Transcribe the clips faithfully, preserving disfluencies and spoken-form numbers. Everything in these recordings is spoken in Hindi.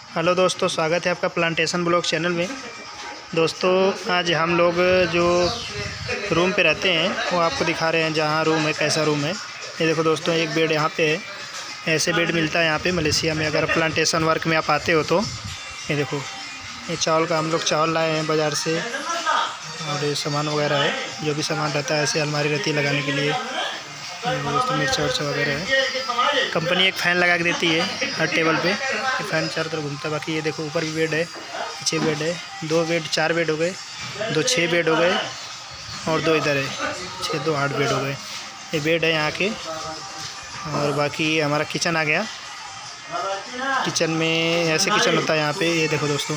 हेलो दोस्तों, स्वागत है आपका प्लांटेशन ब्लॉग चैनल में। दोस्तों आज हम लोग जो रूम पे रहते हैं वो आपको दिखा रहे हैं, जहाँ रूम है कैसा रूम है। ये देखो दोस्तों, एक बेड यहाँ पे है। ऐसे बेड मिलता है यहाँ पे मलेशिया में। अगर प्लांटेशन वर्क में आप आते हो तो ये देखो, ये चावल का हम लोग चावल लाए हैं बाज़ार से, और ये सामान वगैरह है, जो भी सामान रहता है ऐसे अलमारी रहती है लगाने के लिए। दोस्तों मिर्चा वर्चा वगैरह है। कंपनी एक फ़ैन लगा के देती है हर टेबल पे, ये फ़ैन चारों तरफ घूमता है। बाकी ये देखो ऊपर भी बेड है, छः बेड है, दो बेड चार बेड हो गए, दो छः बेड हो गए, और दो इधर है, छः दो आठ बेड हो गए। ये बेड है यहाँ के। और बाकी हमारा किचन आ गया। किचन में ऐसे किचन होता है यहाँ पे। ये देखो दोस्तों,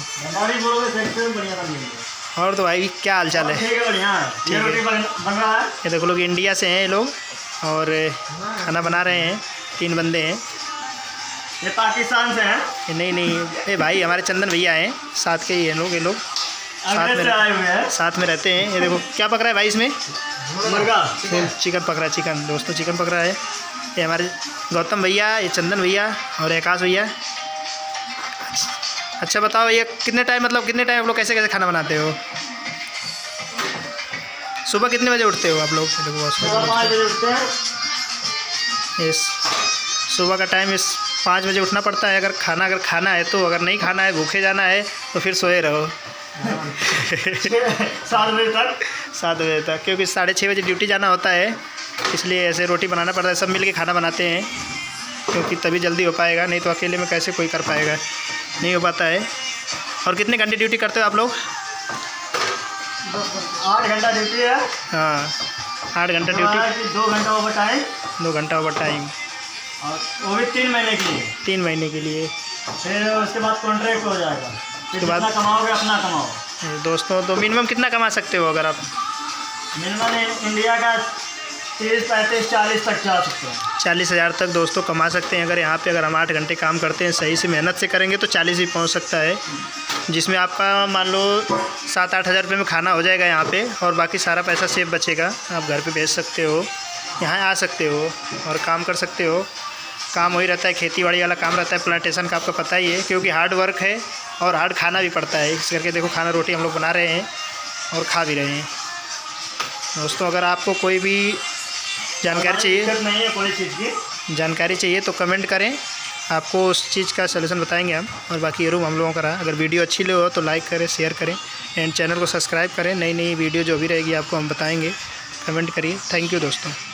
और तो भाई क्या हाल चाल है? ठीक है। ये देखो लोग इंडिया से हैं ये लोग, और खाना बना रहे हैं। तीन बंदे हैं। ये पाकिस्तान से हैं? नहीं नहीं, ये भाई हमारे चंदन भैया हैं, साथ के ही हैं लोग। ये लोग साथ में आए हुए हैं, साथ में रहते हैं। ये देखो क्या पक रहा है भाई इसमें? मुर्गा चिकन पक रहा है। चिकन दोस्तों चिकन पक रहा है। ये हमारे गौतम भैया, ये चंदन भैया और आकाश भैया। अच्छा बताओ भैया, कितने टाइम मतलब कितने टाइम आप लोग कैसे कैसे खाना बनाते हो? सुबह कितने बजे उठते हो आप लोग? सुबह पाँच बजे उठते हैं। इस सुबह का टाइम इस पाँच बजे उठना पड़ता है। अगर खाना अगर खाना है तो, अगर नहीं खाना है भूखे जाना है तो फिर सोए रहो सात बजे तक सात बजे तक, क्योंकि साढ़े छः बजे ड्यूटी जाना होता है, इसलिए ऐसे रोटी बनाना पड़ता है। सब मिल के खाना बनाते हैं, क्योंकि तभी जल्दी हो पाएगा, नहीं तो अकेले में कैसे कोई कर पाएगा, नहीं हो पाता है। और कितने घंटे ड्यूटी करते हो आप लोग? आठ घंटा ड्यूटी है। हाँ, आठ घंटा ड्यूटी, दो घंटा ओवर टाइम। दो घंटा ओवर टाइम, और वो भी तीन महीने के लिए। तीन महीने के लिए। फिर उसके बाद कॉन्ट्रैक्ट हो जाएगा। फिर उसके बाद जितना कमाओगे अपना कमाओ। दोस्तों तो मिनिमम कितना कमा सकते हो अगर आप? मिनिमम इंडिया का तीस पैंतीस चालीस तक जा सकते हैं। चालीस हज़ार तक दोस्तों कमा सकते हैं। अगर यहाँ पे अगर हम आठ घंटे काम करते हैं, सही से मेहनत से करेंगे तो चालीस भी पहुँच सकता है, जिसमें आपका मान लो सात आठ हज़ार रुपये में खाना हो जाएगा यहाँ पे, और बाकी सारा पैसा सेफ बचेगा। आप घर पे भेज सकते हो, यहाँ आ सकते हो और काम कर सकते हो। काम वही रहता है, खेती बाड़ी वाला काम रहता है प्लांटेशन का, आपको पता ही है, क्योंकि हार्ड वर्क है और हार्ड खाना भी पड़ता है। इस करके देखो खाना रोटी हम लोग बना रहे हैं और खा भी रहे हैं। दोस्तों अगर आपको कोई भी जानकारी चाहिए नहीं है कोई चीज़ की जानकारी चाहिए तो कमेंट करें, आपको उस चीज़ का सलूशन बताएंगे हम। और बाकी ये रूम हम लोगों का रहा। अगर वीडियो अच्छी लगे हो तो लाइक करें, शेयर करें, एंड चैनल को सब्सक्राइब करें। नई नई वीडियो जो भी रहेगी आपको हम बताएंगे। कमेंट करिए। थैंक यू दोस्तों।